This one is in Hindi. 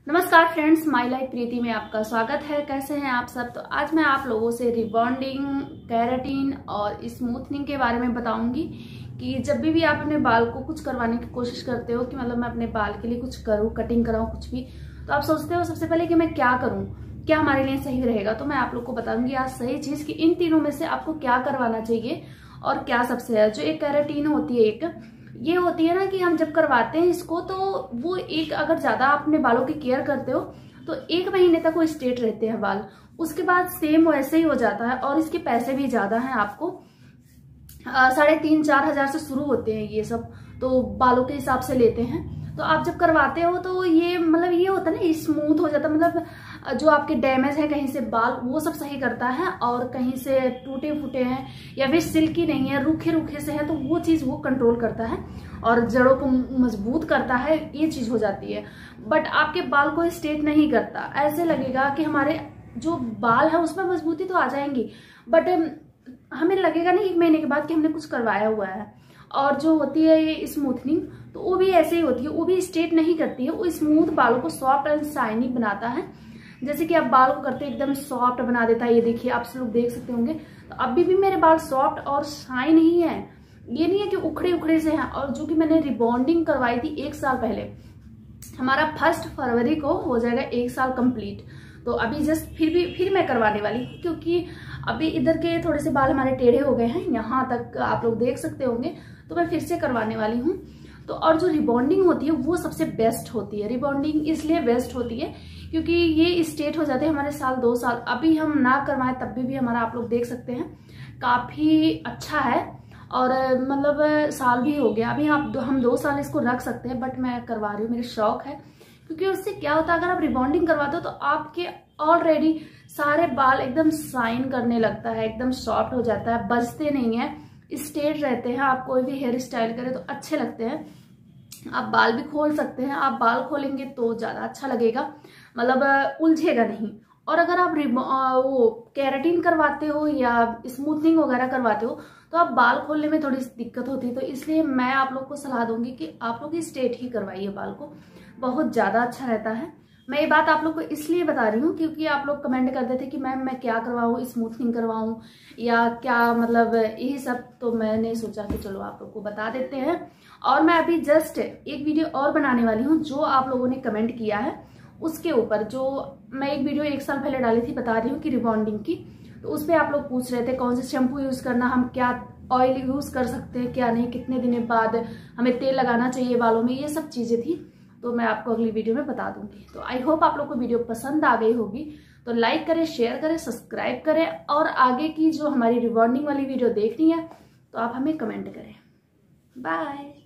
नमस्कार फ्रेंड्स, माई लाइफ प्रीति में आपका स्वागत है। कैसे हैं आप सब। तो आज मैं आप लोगों से रिबॉन्डिंग, केराटिन और स्मूथनिंग के बारे में बताऊंगी कि जब भी आप अपने बाल को कुछ करवाने की कोशिश करते हो कि मतलब मैं अपने बाल के लिए कुछ करूं, कटिंग कराऊं, कुछ भी, तो आप सोचते हो सबसे पहले कि मैं क्या करूं, क्या हमारे लिए सही रहेगा। तो मैं आप लोग को बताऊंगी आज सही चीज कि इन तीनों में से आपको क्या करवाना चाहिए और क्या सबसे है। जो एक केराटिन होती है, एक ये होती है ना कि हम जब करवाते हैं इसको तो वो एक, अगर ज्यादा आप अपने बालों की केयर करते हो तो 1 महीने तक वो स्ट्रेट रहते हैं बाल, उसके बाद सेम वैसे ही हो जाता है। और इसके पैसे भी ज्यादा हैं, आपको 3,500-4 हजार से शुरू होते हैं ये सब, तो बालों के हिसाब से लेते हैं। तो आप जब करवाते हो तो ये मतलब ये होता है ना, स्मूथ हो जाता है, मतलब जो आपके डैमेज है कहीं से बाल वो सब सही करता है, और कहीं से टूटे फूटे हैं या फिर सिल्की नहीं है, रूखे रूखे से है, तो वो चीज वो कंट्रोल करता है और जड़ों को मजबूत करता है, ये चीज हो जाती है। बट आपके बाल को स्ट्रेट नहीं करता। ऐसे लगेगा कि हमारे जो बाल है उसमें मजबूती तो आ जाएंगी, बट हमें लगेगा ना 1 महीने के बाद कि हमने कुछ करवाया हुआ है। और जो होती है ये स्मूथनिंग, तो वो भी ऐसे ही होती है, वो भी स्ट्रेट नहीं करती है, वो स्मूथ बालों को सॉफ्ट एंड शाइनी बनाता है। जैसे कि आप बाल को करते एकदम सॉफ्ट बना देता है। ये देखिए, आप लोग देख सकते होंगे, तो अभी भी मेरे बाल सॉफ्ट और शाइन ही है, ये नहीं है कि उखड़े उखड़े से हैं। और जो कि मैंने रिबॉन्डिंग करवाई थी 1 साल पहले, हमारा 1 फरवरी को हो जाएगा 1 साल कंप्लीट। तो अभी जस्ट फिर मैं करवाने वाली हूँ, क्योंकि अभी इधर के थोड़े से बाल हमारे टेढ़े हो गए हैं, यहाँ तक आप लोग देख सकते होंगे, तो मैं फिर से करवाने वाली हूँ। तो और जो रिबॉन्डिंग होती है वो सबसे बेस्ट होती है। रिबॉन्डिंग इसलिए बेस्ट होती है क्योंकि ये स्ट्रेट हो जाते हैं हमारे 1-2 साल। अभी हम ना करवाएं तब भी हमारा, आप लोग देख सकते हैं, काफी अच्छा है। और मतलब साल भी हो गया, अभी हम 2 साल इसको रख सकते हैं, बट मैं करवा रही हूँ, मेरे शौक है। क्योंकि उससे क्या होता है, अगर आप रिबॉन्डिंग करवाते हो तो आपके ऑलरेडी सारे बाल एकदम शाइन करने लगता है, एकदम सॉफ्ट हो जाता है, बचते नहीं है, स्ट्रेट रहते हैं। आप कोई भी हेयर स्टाइल करें तो अच्छे लगते हैं। आप बाल भी खोल सकते हैं, आप बाल खोलेंगे तो ज्यादा अच्छा लगेगा, मतलब उलझेगा नहीं। और अगर आप वो केराटिन करवाते हो या स्मूथनिंग वगैरह करवाते हो तो आप बाल खोलने में थोड़ी दिक्कत होती है। तो इसलिए मैं आप लोग को सलाह दूंगी कि आप लोग स्ट्रेट ही करवाइए बाल को, बहुत ज्यादा अच्छा रहता है। मैं ये बात आप लोग को इसलिए बता रही हूँ क्योंकि आप लोग कमेंट करते थे कि मैम मैं क्या करवाऊँ, स्मूथनिंग करवाऊँ या क्या, मतलब यही सब। तो मैंने सोचा कि चलो आप लोग को बता देते हैं। और मैं अभी जस्ट एक वीडियो और बनाने वाली हूँ जो आप लोगों ने कमेंट किया है उसके ऊपर। जो मैं एक वीडियो 1 साल पहले डाली थी, बता रही हूँ कि रिबॉन्डिंग की, तो उस पर आप लोग पूछ रहे थे कौन से शैम्पू यूज करना, हम क्या ऑयल यूज कर सकते हैं, क्या नहीं, कितने दिन बाद हमें तेल लगाना चाहिए बालों में, ये सब चीजें थी। तो मैं आपको अगली वीडियो में बता दूंगी। तो आई होप आप लोग को वीडियो पसंद आ गई होगी। तो लाइक करें, शेयर करें, सब्सक्राइब करें, और आगे की जो हमारी रिबॉन्डिंग वाली वीडियो देखनी है तो आप हमें कमेंट करें। बाय।